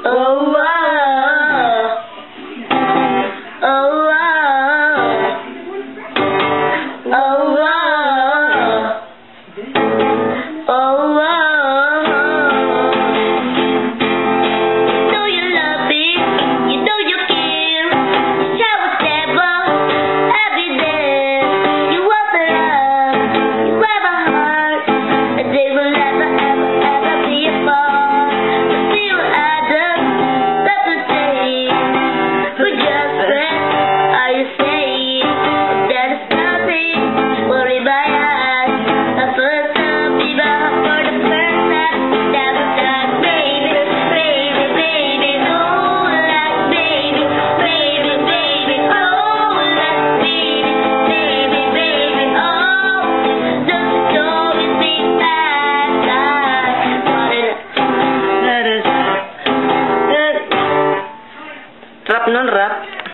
Oh, wow. Oh, wow. Oh, wow. Oh, wow. You know you love me, you know you care. You shower stable every day. You want my love, you grab my heart, and they will never, ever, ever be apart. But still I don't love to say, we're just friends. Are you saying that it's nothing? Worry my eyes, the first time we met for the first time. That was like baby, baby, baby, oh, like baby, baby, baby, oh, like baby, baby, baby, oh. Don't you always think that Rap nun, rap.